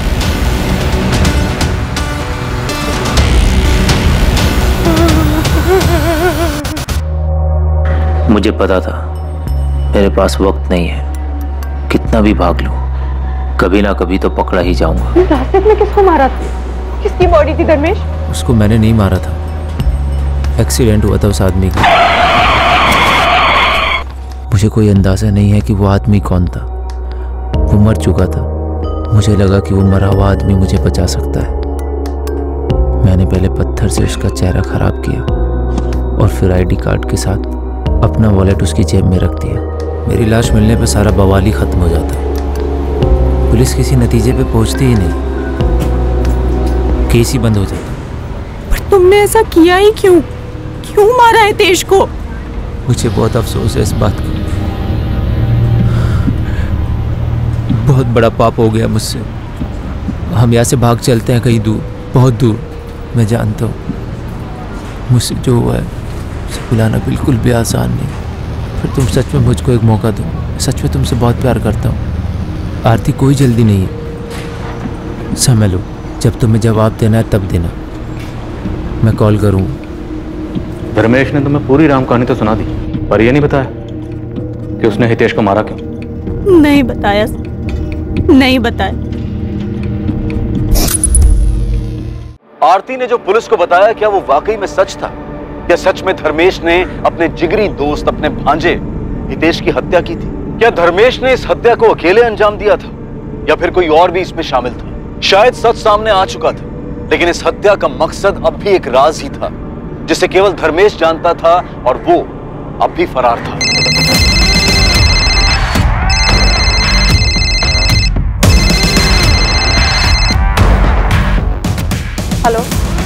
मुझे पता था मेरे पास वक्त नहीं है, कितना भी भाग लूं कभी ना कभी तो पकड़ा ही जाऊंगा। रास्ते में किसको मारा था? किसकी बॉडी थी धर्मेश? उसको मैंने नहीं मारा था, एक्सीडेंट हुआ था उस आदमी का। मुझे कोई अंदाजा नहीं है कि वो आदमी कौन था। वो मर चुका था। मुझे लगा कि वो मरा हुआ आदमी मुझे बचा सकता है। मैंने पहले पत्थर से उसका चेहरा खराब किया और फिर आईडी कार्ड के साथ अपना वॉलेट उसकी जेब में रख दिया। मेरी लाश मिलने पर सारा बवाल ही खत्म हो जाता। पुलिस किसी नतीजे पे पहुंचती ही नहीं, केस ही बंद हो जाता। पर तुमने ऐसा किया ही क्यों? क्यों मारा है हितेश को? मुझे बहुत अफसोस है इस बात का। बहुत बड़ा पाप हो गया मुझसे। हम यहाँ से भाग चलते हैं कहीं दूर, बहुत दूर। मैं जानता हूँ मुझसे जो हुआ है उसे भुलाना बिल्कुल भी आसान नहीं। फिर तुम सच में मुझको एक मौका दो। सच में तुमसे बहुत प्यार करता हूँ आरती, कोई जल्दी नहीं है। समझ लो, जब तुम्हें जवाब देना है तब देना, मैं कॉल करूँ। धर्मेश ने तुम्हें पूरी राम कहानी तो सुना दी, पर ये नहीं बताया कि उसने हितेश को मारा क्यों? नहीं बताया, नहीं बताया। आरती ने जो पुलिस को बताया, क्या वो वाकई में सच था? क्या सच में धर्मेश ने अपने जिगरी दोस्त, अपने भांजे हितेश की हत्या की थी? क्या धर्मेश ने इस हत्या को अकेले अंजाम दिया था या फिर कोई और भी इसमें शामिल था? शायद सच सामने आ चुका था, लेकिन इस हत्या का मकसद अब भी एक राज ही था जिसे केवल धर्मेश जानता था और वो अब भी फरार था। हेलो,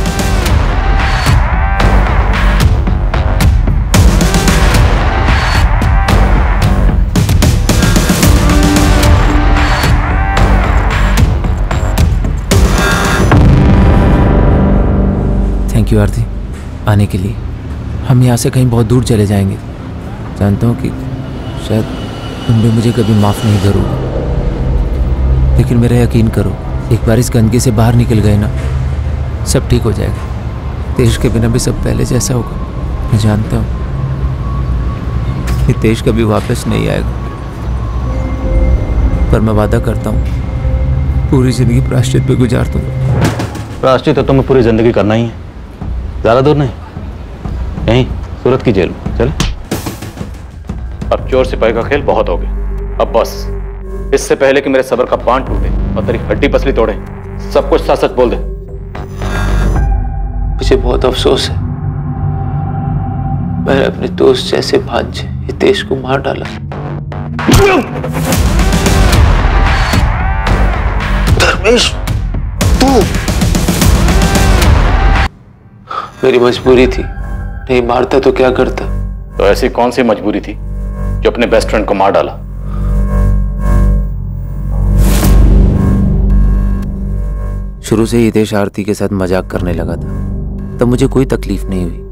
थैंक यू आरती आने के लिए। हम यहाँ से कहीं बहुत दूर चले जाएंगे। जानता हूँ कि शायद तुम भी मुझे कभी माफ़ नहीं करोगे, लेकिन मेरा यकीन करो, एक बार इस गंदगी से बाहर निकल गए ना, सब ठीक हो जाएगा। देश के बिना भी सब पहले जैसा होगा। मैं जानता हूँ कि देश कभी वापस नहीं आएगा, पर मैं वादा करता हूँ पूरी जिंदगी प्रायश्चित पे गुजार दूंगा। प्रायश्चित तो तुम्हें पूरी जिंदगी करना ही है, ज्यादा दूर नहीं, यहीं सूरत की जेल में। चले, अब चोर सिपाही का खेल बहुत हो गया। अब बस, इससे पहले कि मेरे सब्र का बांध टूटे और तेरी हड्डी पसली तोड़े, सब कुछ सच सच बोल दे। मुझे बहुत अफसोस है, मैंने अपने दोस्त जैसे भांजे हितेश को मार डाला। धर्मेश, तू? मेरी मजबूरी थी, नहीं मारता तो क्या करता? तो ऐसी कौन सी मजबूरी थी जो अपने बेस्ट फ्रेंड को मार डाला? शुरू से ही हितेश आरती के साथ मजाक करने लगा था, तब मुझे कोई तकलीफ नहीं हुई।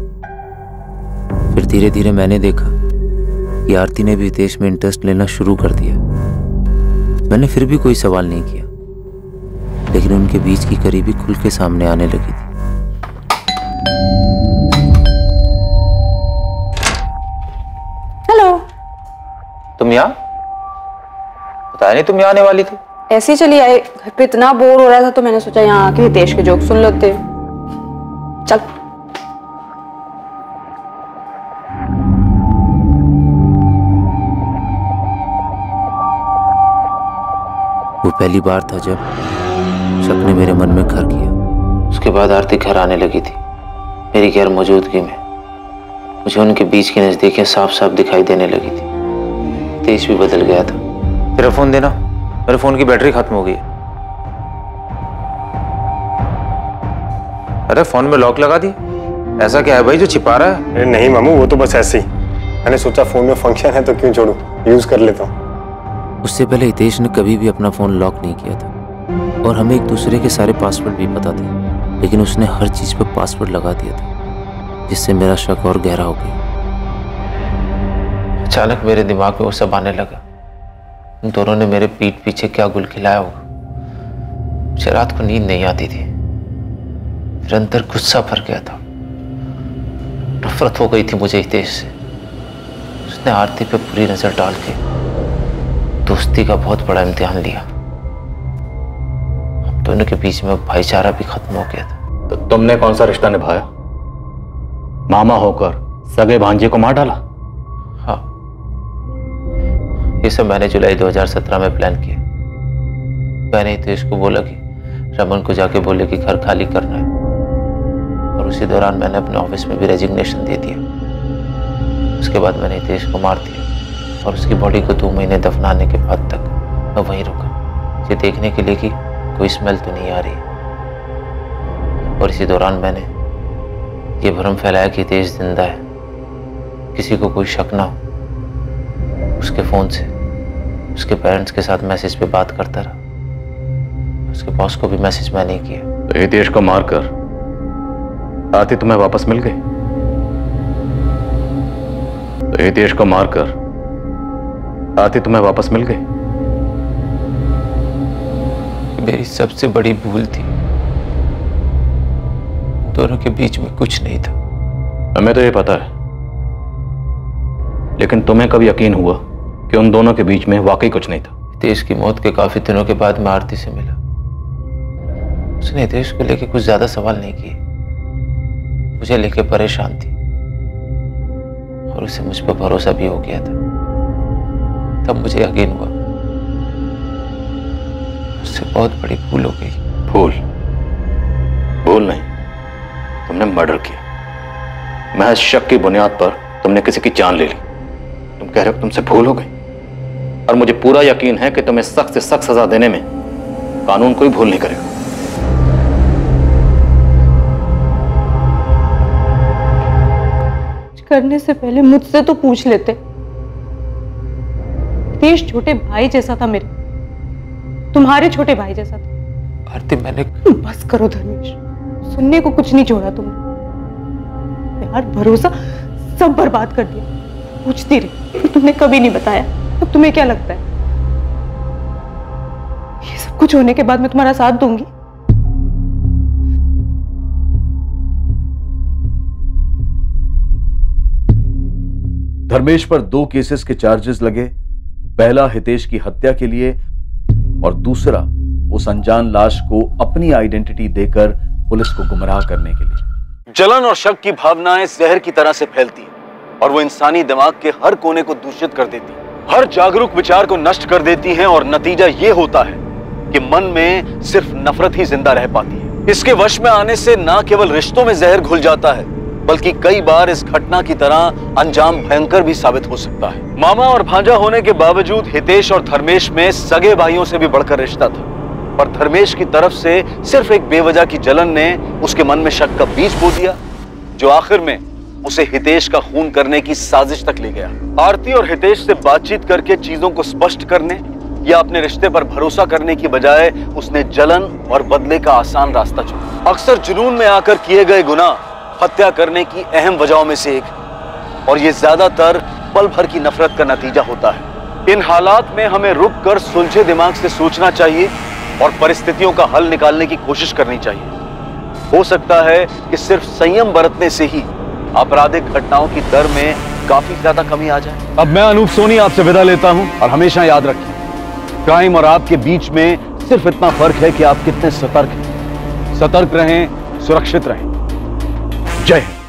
फिर धीरे धीरे मैंने देखा कि आरती ने भी हितेश में इंटरेस्ट लेना शुरू कर दिया। मैंने फिर भी कोई सवाल नहीं किया, लेकिन उनके बीच की करीबी खुल के सामने आने लगी थी। हेलो, तुम यहाँ? बताया नहीं तुम यहाँ आने वाली थी। ऐसे ही चली आए, घर पे इतना बोर हो रहा था तो मैंने सोचा यहाँ आके हितेश के जोक सुन लेते। चल। वो पहली बार था जब शक ने मेरे मन में घर किया। उसके बाद आरती घर आने लगी थी मेरी गैर मौजूदगी में। मुझे उनके बीच की नजदीकियां साफ साफ दिखाई देने लगी थी। तेज भी बदल गया था। तेरा फोन देना, मेरे फोन की बैटरी खत्म हो गई। अरे फोन में लॉक लगा दी, ऐसा क्या है भाई जो छिपा रहा है? अरे नहीं मामू, वो तो बस ऐसे ही। मैंने सोचा फोन में फंक्शन है तो क्यों छोड़ूं, यूज कर लेता हूँ। उससे पहले हितेश ने कभी भी अपना फोन लॉक नहीं किया था और हमें एक दूसरे के सारे पासवर्ड भी पता थे, लेकिन उसने हर चीज पर पासवर्ड लगा दिया था, जिससे मेरा शक और गहरा हो गया। अचानक मेरे दिमाग में वो सब आने लगा। उन दोनों ने मेरे पीठ पीछे क्या गुल खिलाया होगा। मुझे रात को नींद नहीं आती थी। फिर अंदर गुस्सा भर गया था। नफरत हो गई थी मुझे हितेश से। उसने आरती पे बुरी नजर डाल के दोस्ती का बहुत बड़ा इम्तिहान लिया। हम दोनों के बीच में भाईचारा भी खत्म हो गया था। तो तुमने कौन सा रिश्ता निभाया? मामा होकर सगे भांजे को मार डाला? हाँ, ये सब मैंने जुलाई 2017 में प्लान किया। मैंने हितेश को बोला कि रमन को जाके बोले कि घर खाली करना है, और उसी दौरान मैंने अपने ऑफिस में भी रेजिग्नेशन दे दिया। उसके बाद मैंने हितेश को मार दिया और उसकी बॉडी को 2 महीने दफनाने के बाद तक मैं वहीं रुका, ये देखने के लिए कि कोई स्मेल तो नहीं आ रही। और इसी दौरान मैंने ये भ्रम फैलाया कि हितेश जिंदा है, किसी को कोई शक ना हो। उसके फोन से उसके पेरेंट्स के साथ मैसेज पे बात करता रहा। उसके बॉस को भी मैसेज मैंने ही किया। तो हितेश को मारकर आरती तुम्हें वापस मिल गई? तो हितेश को मारकर आरती तुम्हें वापस मिल गई? मेरी सबसे बड़ी भूल थी। दोनों के बीच में कुछ नहीं था। हमें तो ये पता है, लेकिन तुम्हें कभी यकीन हुआ कि उन दोनों के बीच में वाकई कुछ नहीं था? हितेश की मौत के काफी दिनों के बाद मैं आरती से मिला। उसने हितेश को लेके कुछ ज्यादा सवाल नहीं किए, मुझे लेके परेशान थी और उसे मुझ पर भरोसा भी हो गया था। तब मुझे यकीन हुआ उससे बहुत बड़ी भूल हो गई। भूल नहीं, तुमने मर्डर किया। महज शक की बुनियाद पर तुमने किसी की जान ले ली। तुम कह रहे हो तुमसे भूल हो गई, और मुझे पूरा यकीन है कि तुम्हें सख्त से सख्त सजा देने में कानून कोई भूल नहीं करेगा। करने से पहले मुझसे तो पूछ लेते। हितेश छोटे भाई जैसा था मेरे, तुम्हारे छोटे भाई जैसा था। आरती मैंने बस करो धर्मेश, सुनने को कुछ नहीं छोड़ा तुमने। प्यार भरोसा सब बर्बाद कर दिया। पूछती रही, तुमने कभी नहीं बताया। अब तुम्हें क्या लगता है ये सब कुछ होने के बाद मैं तुम्हारा साथ दूंगी? धर्मेश पर 2 केसेस के चार्जेस लगे। पहला हितेश की हत्या के लिए और दूसरा उस अनजान लाश को अपनी आइडेंटिटी देकर पुलिस को गुमराह करने के लिए। जलन और शक की भावनाएं जहर की तरह से फैलती हैं और वो इंसानी दिमाग के हर कोने को दूषित कर देती हैं, हर जागरूक विचार को नष्ट कर देती हैं और नतीजा ये होता है कि मन में सिर्फ नफरत ही जिंदा रह पाती है। इसके वश में आने से ना केवल रिश्तों में जहर घुल जाता है, बल्कि कई बार इस घटना की तरह अंजाम भयंकर भी साबित हो सकता है। मामा और भांजा होने के बावजूद हितेश और धर्मेश में सगे भाइयों से भी बढ़कर रिश्ता था, पर धर्मेश की तरफ से सिर्फ एक बेवजह की जलन ने उसके मन में शक का बीज बो दिया, जो आखिर में उसे हितेश का खून करने की साजिश तक ले गया। आरती और हितेश से बातचीत करके चीजों को स्पष्ट करने या अपने रिश्ते पर भरोसा करने की बजाय उसने जलन और बदले का आसान रास्ता चुना। अक्सर जुनून में आकर किए गए गुनाह हत्या करने की अहम वजहों में से एक, और ये ज्यादातर पल भर की नफरत का नतीजा होता है। इन हालात में हमें रुक कर सुलझे दिमाग से सोचना चाहिए और परिस्थितियों का हल निकालने की कोशिश करनी चाहिए। हो सकता है कि सिर्फ संयम बरतने से ही आपराधिक घटनाओं की दर में काफी ज्यादा कमी आ जाए। अब मैं अनूप सोनी आपसे विदा लेता हूं, और हमेशा याद रखिए, क्राइम और आपके बीच में सिर्फ इतना फर्क है कि आप कितने सतर्क हैं। सतर्क रहें, सुरक्षित रहें। जय हिंद।